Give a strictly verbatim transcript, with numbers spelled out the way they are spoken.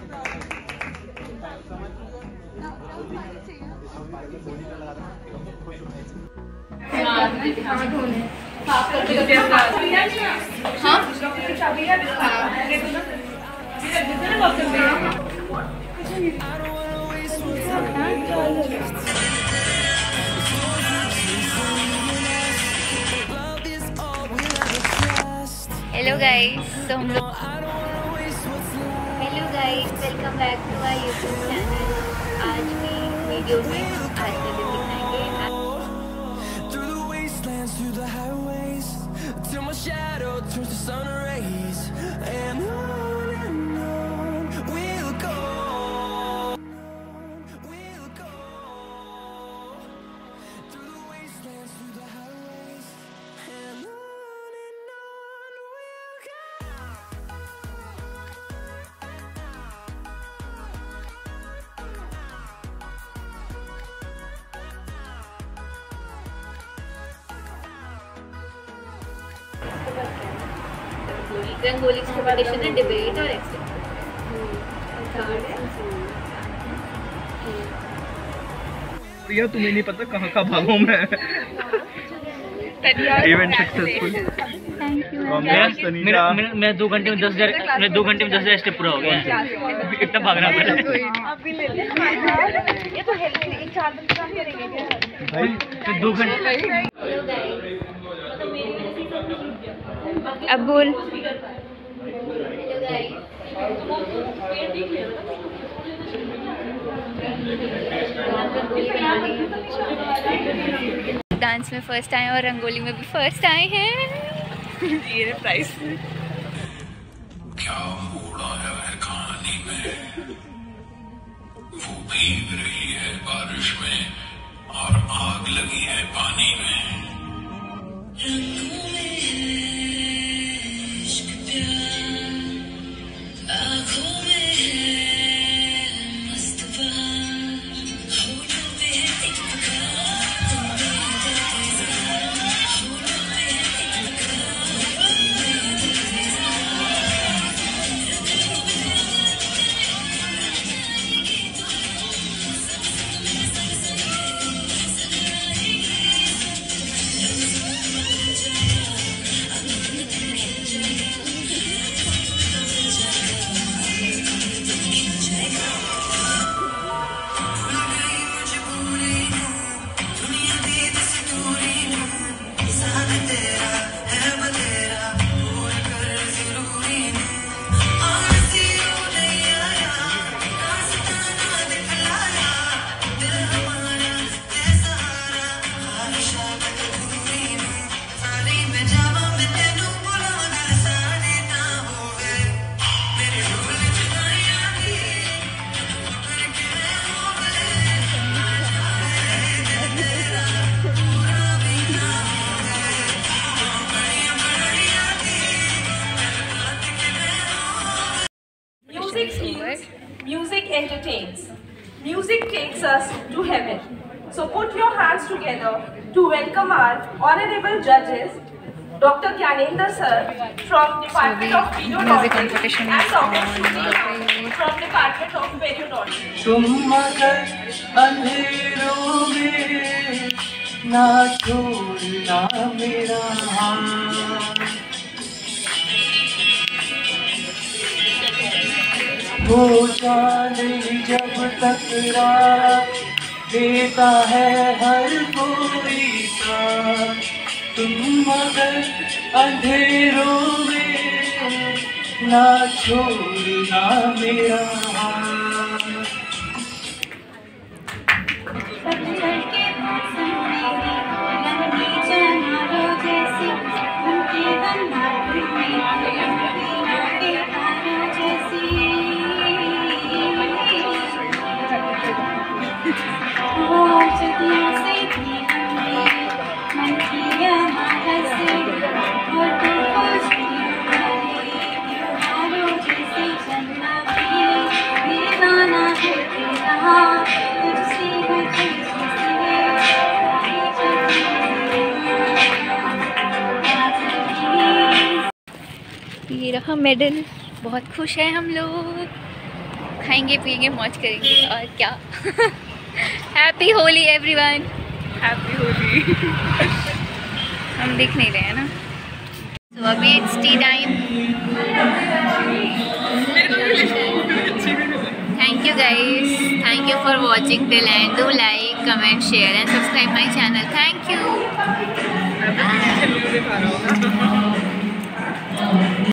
Hello guys, तो हम लोग hello guys welcome back to my YouTube channel. आज की वीडियो में आज का दिन दिखाएंगे। रंगोली कंपटीशन है, डिबेट और प्रिया, तुम्हें नहीं पता कहाँ का भागूं मैं। Event successful. मेरा मैं दो घंटे में दस हजार मैं दो घंटे में दस हजार स्टेप पूरा हो गया। इतना भागना पड़ा भाई, दो घंटे। अब बोल। डांस में फर्स्ट आए और रंगोली में भी फर्स्ट आए हैं। ये प्राइस क्या मोड़ा है कहानी में, वो भीग रही है बारिश में और आग लगी है पानी में। रंगों में इश्क प्यार, आँखों में है मस्त बहार, होठों पे है एक पुकार, तुम मेरे दिल के इज़हार, होठों पे है एक पुकार, तुम मेरे दिल के Music entertains. Music takes us to heaven. So put your hands together to welcome our honorable judges, Doctor Gyanendra sir from Department of Periodontics and Doctor Shruti from Department of Periodontics. तुम मगर अंधेरों में ना छोड़ना मेरा हाथ, वो जाने जब तक रात देता है हर कोई साथ। तुम मगर अंधेरों में ना छोड़ना मेरा हाथ। ये रहा मेडल, बहुत खुश हैं हम लोग। खाएंगे पिएंगे मौज करेंगे और क्या। Happy Holi everyone. Happy Holi. हम दिख नहीं रहे हैं ना, तो अभी it's tea time. Thank you guys. Thank you for watching till end. Do like, comment, share and subscribe my channel. Thank you.